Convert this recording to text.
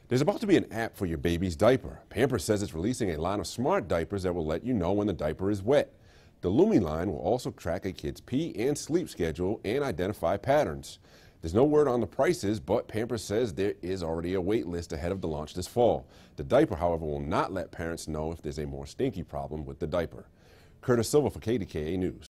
There's about to be an app for your baby's diaper. Pampers says it's releasing a line of smart diapers that will let you know when the diaper is wet. The Lumi line will also track a kid's pee and sleep schedule and identify patterns. There's no word on the prices, but Pampers says there is already a wait list ahead of the launch this fall. The diaper, however, will not let parents know if there's a more stinky problem with the diaper. Silva for KDKA News.